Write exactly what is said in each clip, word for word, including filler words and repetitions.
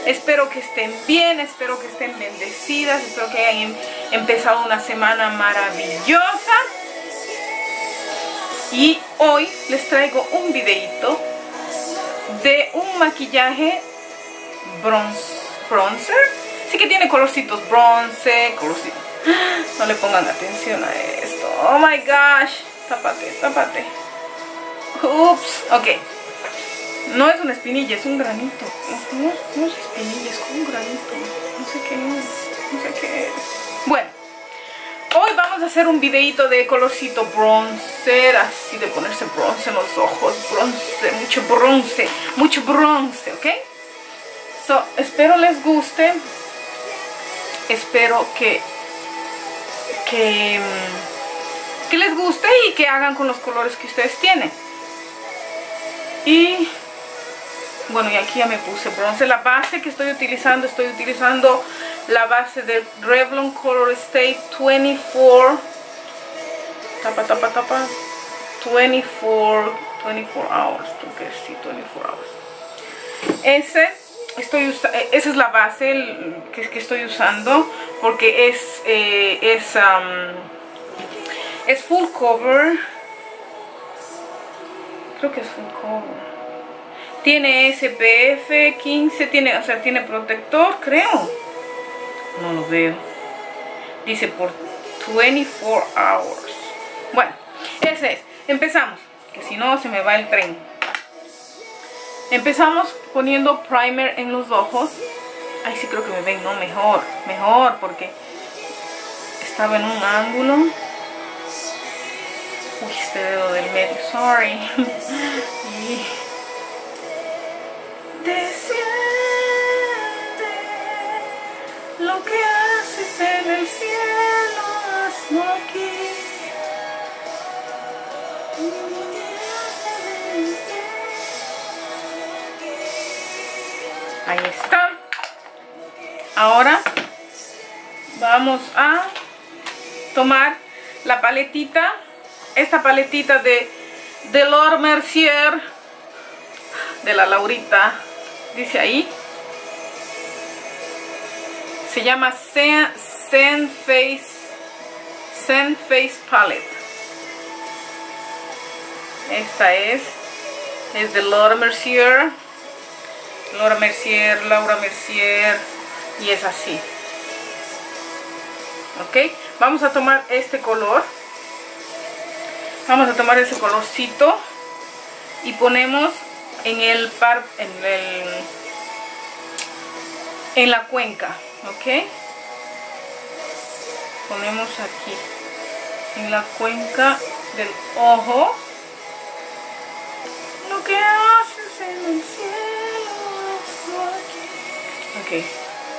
Espero que estén bien, espero que estén bendecidas, espero que hayan empezado una semana maravillosa. Y hoy les traigo un videito de un maquillaje bronce, bronzer. Sí que tiene colorcitos bronce, colorcitos. No le pongan atención a esto. Oh my gosh. Tápate, tápate. Ups, ok. No es una espinilla, es un granito. No, no es espinilla, es como un granito. No sé qué es, no sé qué es. Bueno, hoy vamos a hacer un videito de colorcito bronzer. Así de ponerse bronce en los ojos. Bronce, mucho bronce, mucho bronce, ¿ok? So, espero les guste. Espero que, que, que les guste y que hagan con los colores que ustedes tienen. Y bueno, y aquí ya me puse bronce. La base que estoy utilizando, estoy utilizando la base de Revlon Color Stay veinticuatro. Tapa, tapa, tapa. veinticuatro, veinticuatro hours. ¿Tú qué? Sí, veinticuatro hours. Ese, estoy esa es la base que, que estoy usando porque es, eh, es, um, es full cover. Creo que es full cover. Tiene S P F quince, tiene, o sea, tiene protector, creo. No lo veo. Dice por veinticuatro hours. Bueno, ese es. Empezamos, que si no se me va el tren. Empezamos poniendo primer en los ojos. Ay, sí creo que me ven, no, mejor, mejor, porque estaba en un ángulo. Uy, este dedo del medio, sorry. Y desciende lo que haces en el cielo, hazlo aquí. Ahí está. Ahora vamos a tomar la paletita, esta paletita de de Laura Mercier, de la Laurita, dice ahí, se llama Zen, Zen Face Zen Face Palette. Esta es es de Laura Mercier, Laura Mercier, Laura Mercier, y es así. Ok, vamos a tomar este color, vamos a tomar ese colorcito y ponemos en el par, en el, en la cuenca, ok. Ponemos aquí en la cuenca del ojo. Lo que haces en el cielo, aquí. Ok.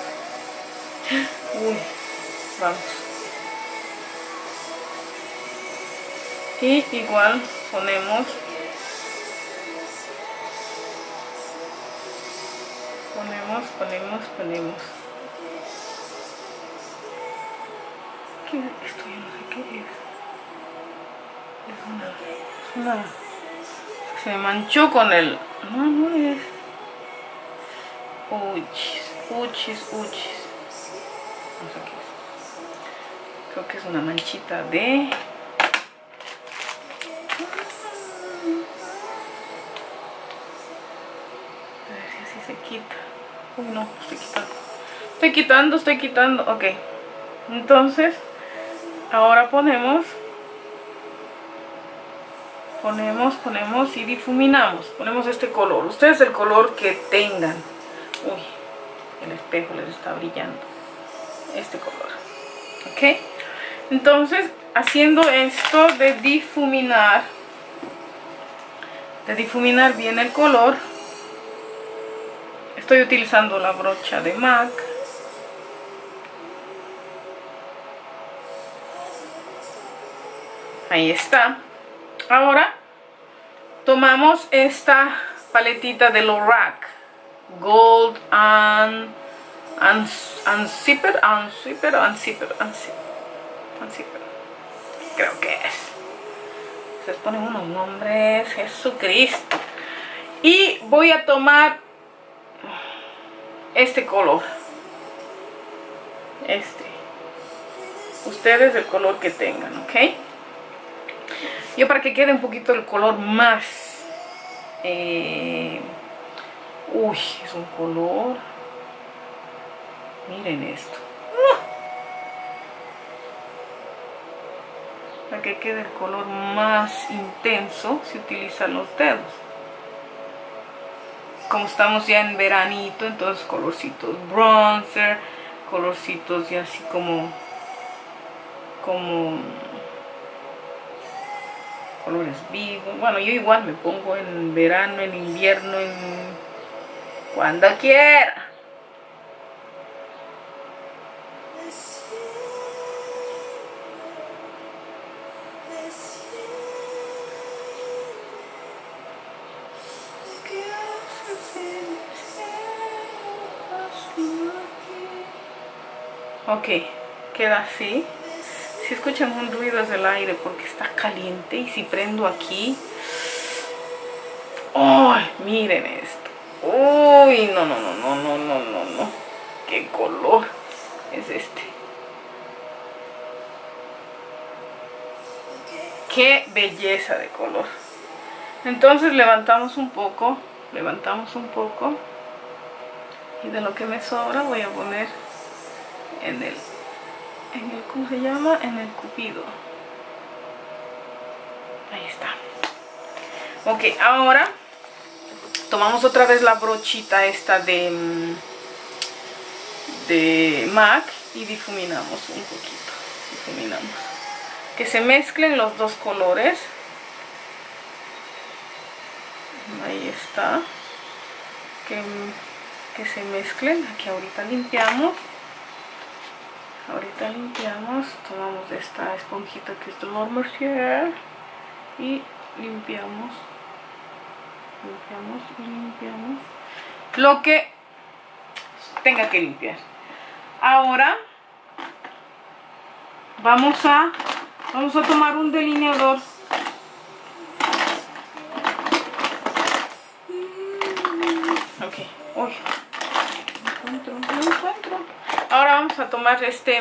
Uy, vamos. Y igual ponemos ponemos, ponemos, ponemos ¿qué? Esto yo no sé qué es. Es una, es una se manchó con el, no, no es uchis, uchis, uchis, no sé qué es. Creo que es una manchita de se quita. Uy, no, estoy quitando. Estoy quitando, estoy quitando. Ok. Entonces, ahora ponemos. Ponemos, ponemos y difuminamos. Ponemos este color. Ustedes el color que tengan. Uy, el espejo les está brillando. Este color. Ok. Entonces, haciendo esto de difuminar. De difuminar bien el color. Estoy utilizando la brocha de MAC. Ahí está. Ahora tomamos esta paletita de Lorac Gold and Unzipper, Unzipper, Unzipper, Unzipper. Creo que es. Se ponen unos nombres. Jesucristo. Y voy a tomar este color. Este. Ustedes el color que tengan, ¿ok? Yo para que quede un poquito el color más... Eh, uy, es un color... Miren esto. Para que quede el color más intenso se utilizan los dedos. Como estamos ya en veranito, entonces colorcitos bronzer, colorcitos ya así como como colores vivos. Bueno, yo igual me pongo en verano, en invierno, en cuando quiera. Ok, queda así. Si escuchan un ruido es del aire porque está caliente. Y si prendo aquí... ¡Ay! Miren esto. ¡Uy! No, no, no, no, no, no, no, no. ¡Qué color es este! ¡Qué belleza de color! Entonces levantamos un poco. Levantamos un poco. Y de lo que me sobra voy a poner... en el, en el, ¿cómo se llama? En el cupido. Ahí está. Ok, ahora tomamos otra vez la brochita esta de, de MAC y difuminamos un poquito. Difuminamos. Que se mezclen los dos colores. Ahí está. Que, que se mezclen. Aquí ahorita limpiamos. Ahorita limpiamos, tomamos esta esponjita que es de Laura Mercier y limpiamos, limpiamos y limpiamos lo que tenga que limpiar. Ahora vamos a vamos a tomar un delineador. Ok, uy, no encuentro, no encuentro. Ahora vamos a tomar este...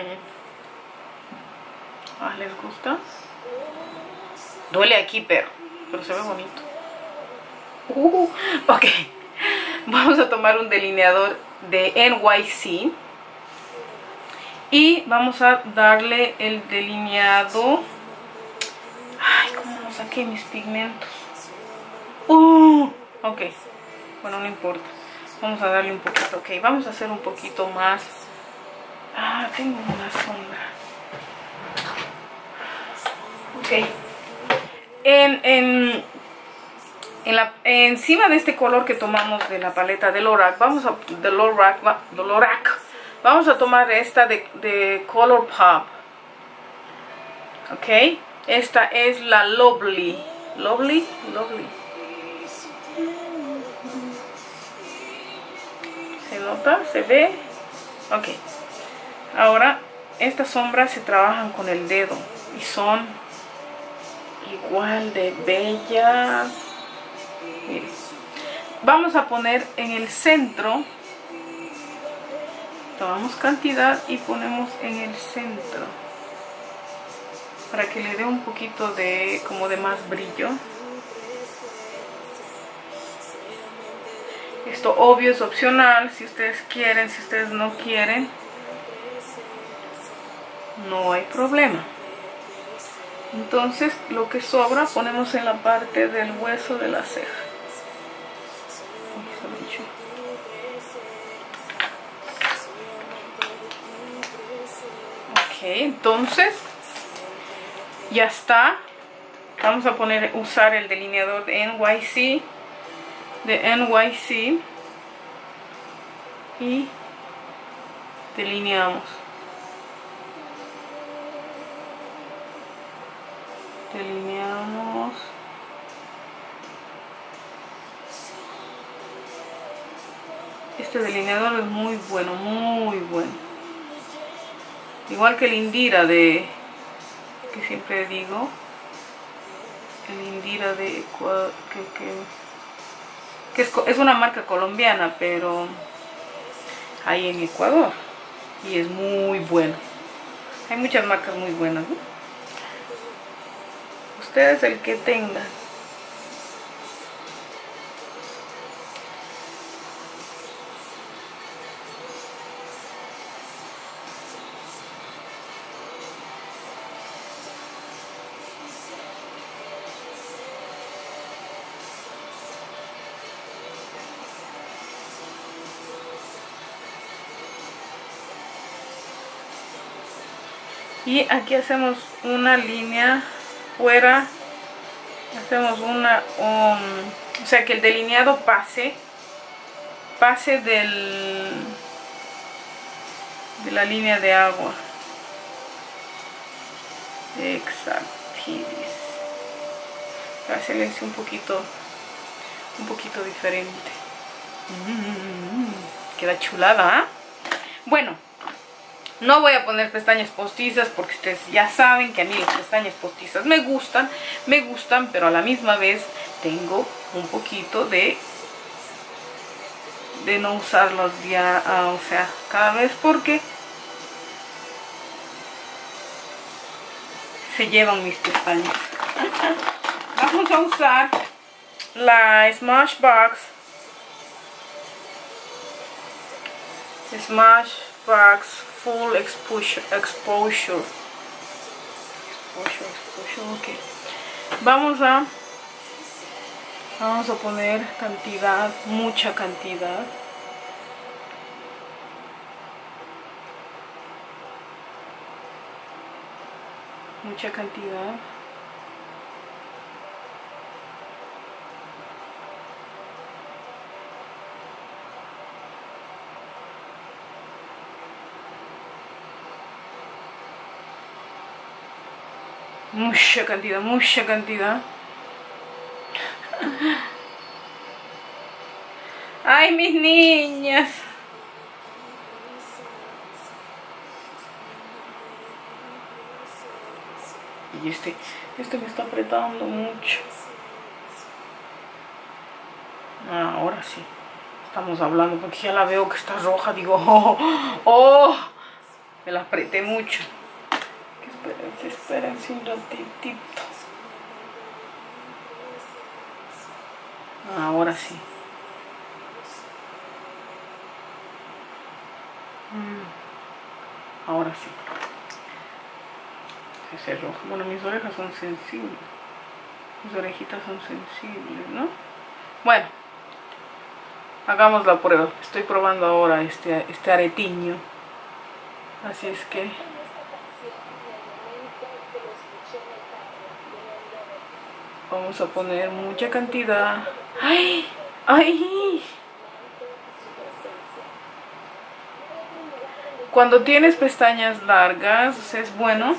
Ah, ¿les gusta? Duele aquí, pero, pero se ve bonito. Uh, ok. Vamos a tomar un delineador de N Y C. Y vamos a darle el delineado... Ay, ¿cómo no saqué mis pigmentos? Uh, ok. Bueno, no importa. Vamos a darle un poquito, ok, vamos a hacer un poquito más. Ah, tengo una sombra. Ok. En, en, en la, encima de este color que tomamos de la paleta de Lorac, vamos a, de Lorac, de Lorac, vamos a tomar esta de, de Color Pop. Ok. Esta es la Lovely. Lovely, Lovely. ¿Se nota? ¿Se ve? Ok. Ahora, estas sombras se trabajan con el dedo y son igual de bellas. Miren. Vamos a poner en el centro. Tomamos cantidad y ponemos en el centro. Para que le dé un poquito de, como de más brillo. Esto obvio es opcional, si ustedes quieren, si ustedes no quieren, no hay problema. Entonces lo que sobra ponemos en la parte del hueso de la ceja. Ok, entonces ya está. Vamos a poner, usar el delineador de N Y C. De N Y C y delineamos, delineamos, este delineador es muy bueno, muy bueno, igual que el Indira de, que siempre digo, el Indira de que, que que es, es una marca colombiana, pero ahí en Ecuador y es muy bueno. Hay muchas marcas muy buenas, ¿no? Ustedes el que tengan. Y aquí hacemos una línea fuera, hacemos una, um, o sea que el delineado pase, pase del, de la línea de agua. Exactidis. Para hacerle un poquito, un poquito diferente. Mm, queda chulada, ¿eh? Bueno. No voy a poner pestañas postizas porque ustedes ya saben que a mí las pestañas postizas me gustan, me gustan, pero a la misma vez tengo un poquito de de no usarlos ya, uh, o sea, cada vez porque se llevan mis pestañas. Vamos a usar la Smashbox Smashbox Full exposure, exposure, exposure, exposure, ok. Vamos a, vamos a poner cantidad, mucha cantidad. Mucha cantidad. Mucha cantidad, mucha cantidad. Ay, mis niñas. Y este, este me está apretando mucho. Ah, ahora sí. Estamos hablando porque ya la veo que está roja. Digo, oh, oh, me la apreté mucho. Espérense, espérense un ratitito. Ahora sí. Mm. Ahora sí. Ese rojo. Bueno, mis orejas son sensibles. Mis orejitas son sensibles, ¿no? Bueno. Hagamos la prueba. Estoy probando ahora este, este aretiño. Así es que... vamos a poner mucha cantidad. ¡Ay! ¡Ay! Cuando tienes pestañas largas, o sea, es bueno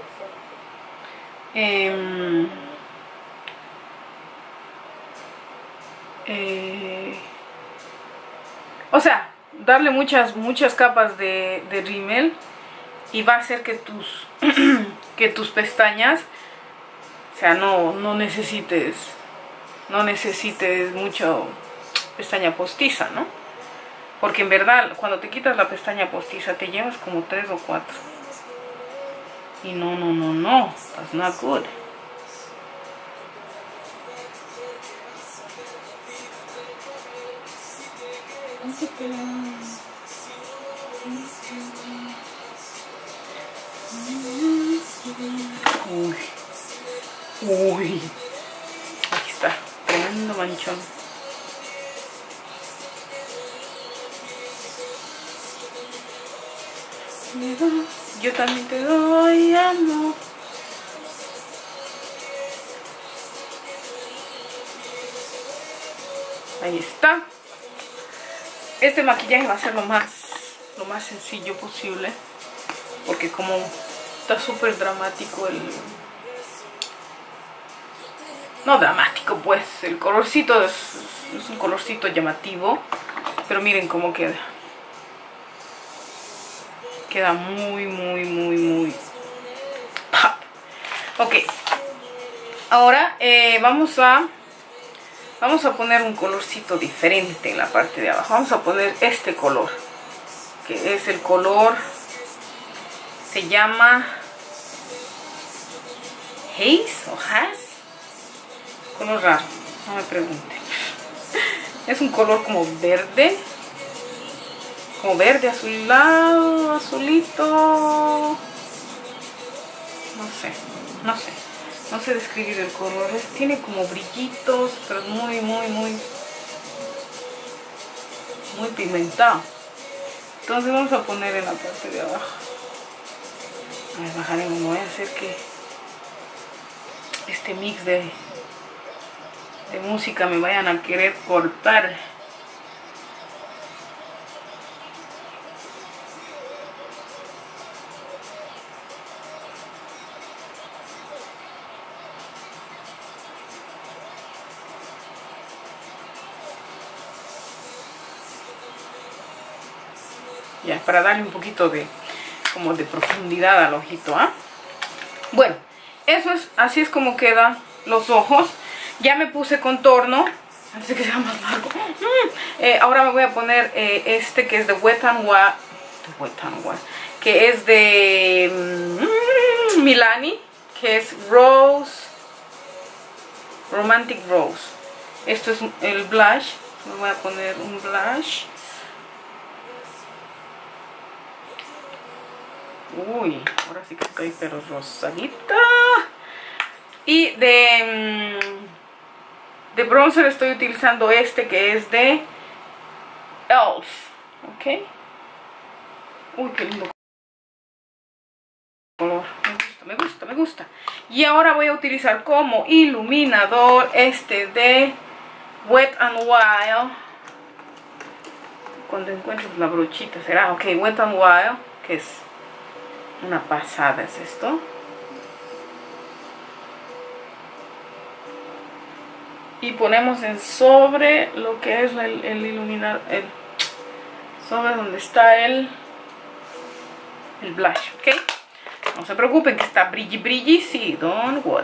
eh, eh, o sea, darle muchas muchas capas de, de rímel y va a hacer que tus que tus pestañas, o sea, no, no necesites no necesites mucho pestaña postiza, ¿no? Porque en verdad, cuando te quitas la pestaña postiza, te llevas como tres o cuatro. Y no, no, no, no. That's not good. Uy. Uy. Aquí está. Tremendo manchón. Yo también te doy amor. Ahí está. Este maquillaje va a ser lo más lo más sencillo posible, porque como está súper dramático el... no dramático, pues el colorcito es, es un colorcito llamativo, pero miren cómo queda. Queda muy, muy, muy, muy pop. Ok. Ahora eh, vamos a vamos a poner un colorcito diferente en la parte de abajo. Vamos a poner este color. que es el color, se llama Haze o Haze, color raro, no me pregunten. Es un color como verde, como verde azulado, azulito, no sé, no sé, no sé describir el color. Es, tiene como brillitos, pero es muy, muy, muy, muy pigmentado. Entonces vamos a poner en la parte de abajo. A ver, bajaremos, no voy a hacer que este mix de, de música me vayan a querer cortar. Ya, para darle un poquito de como de profundidad al ojito, ¿ah? ¿eh? Bueno, eso es, así es como quedan los ojos. Ya me puse contorno antes de que sea más largo. Mm. Eh, ahora me voy a poner eh, este que es de Wet n Wild, de Wet n Wild, que es de mm, Milani, que es Rose, Romantic Rose. Esto es el blush. Me voy a poner un blush. Uy, ahora sí que estoy pero rosadita. Y de, de bronzer estoy utilizando este que es de e l f. Ok. Uy, qué lindo color. Me gusta, me gusta, me gusta. Y ahora voy a utilizar como iluminador este de Wet n Wild. Cuando encuentres la brochita será. Ok, Wet n Wild, que es una pasada, es esto. Y ponemos en sobre lo que es el, el iluminador, el, sobre donde está el, el blush, ¿ok? No se preocupen que está brilli brilli, sí, don't worry.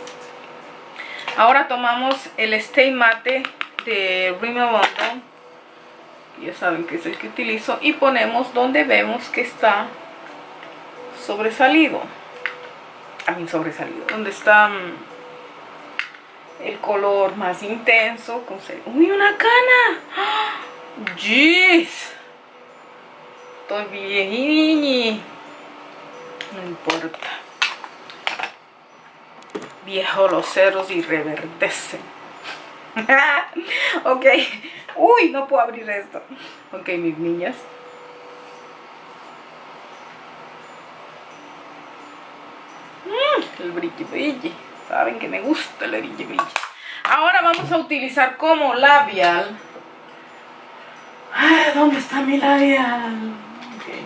Ahora tomamos el Stay Matte de Rimmel London, ya saben que es el que utilizo, y ponemos donde vemos que está sobresalido, a mí sobresalido, donde está um, el color más intenso. Con ¡Uy, una cana! ¡Oh! ¡Jeez! Estoy viejini. No importa. Viejo, los cerros y reverdecen. Ok. Uy, no puedo abrir esto. Ok, mis niñas. Mm, el brilli brilli. Saben que me gusta el brilli brilli. Ahora vamos a utilizar como labial. Ay, ¿dónde está mi labial? Okay.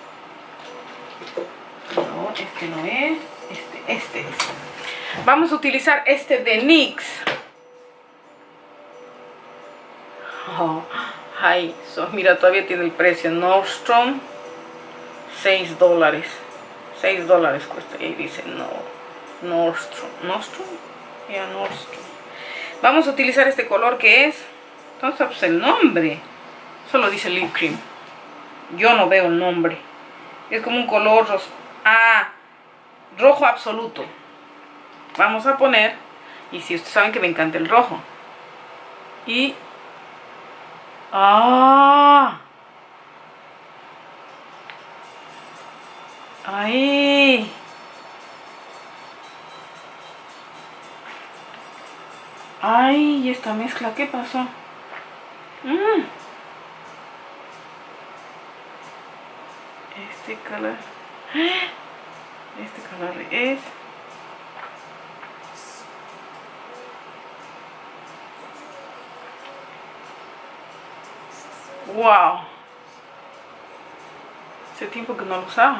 No, este no es. Este, este es. Vamos a utilizar este de N Y X. Oh, ay, so, mira, todavía tiene el precio. Nordstrom, seis dólares. seis dólares cuesta. Y ahí dice no. Nordstrom. ¿Nordstrom? Ya, yeah, Nordstrom. Vamos a utilizar este color que es. ¿Dónde está pues el nombre? Solo dice lip cream. Yo no veo el nombre. Es como un color rosa. Ah, rojo absoluto. Vamos a poner. Y si ustedes saben que me encanta el rojo. Y. ¡Ah! ¡Ahí! ¡Ay! ¿Y esta mezcla qué pasó? Mm. Este color. Este color es. ¡Wow! Hace tiempo que no lo usaba.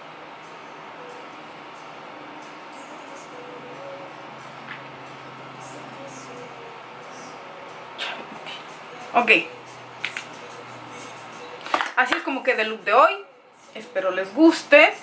Ok. Así es como queda el look de hoy. Espero les guste.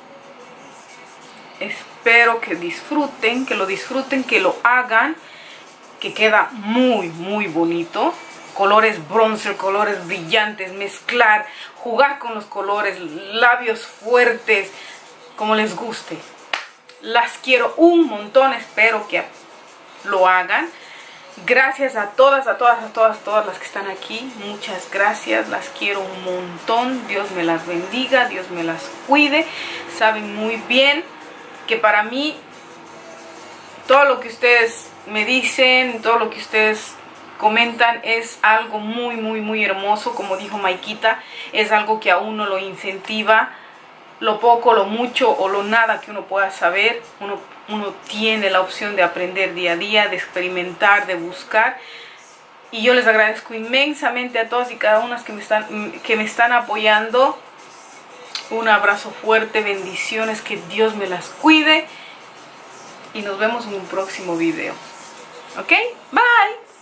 Espero que disfruten, que lo disfruten, que lo hagan. Que queda muy, muy bonito. colores bronzer, colores brillantes, mezclar, jugar con los colores, labios fuertes, como les guste. Las quiero un montón, espero que lo hagan. Gracias a todas, a todas, a todas, todas las que están aquí. Muchas gracias, las quiero un montón. Dios me las bendiga, Dios me las cuide. Saben muy bien que para mí todo lo que ustedes me dicen, todo lo que ustedes comentan es algo muy, muy, muy hermoso. Como dijo Maikita, es algo que a uno lo incentiva. Lo poco, lo mucho o lo nada que uno pueda saber, uno, uno tiene la opción de aprender día a día, de experimentar, de buscar. Y yo les agradezco inmensamente a todas y cada una que me están, que me están apoyando. Un abrazo fuerte, bendiciones, que Dios me las cuide. Y nos vemos en un próximo video. ¿Ok? Bye.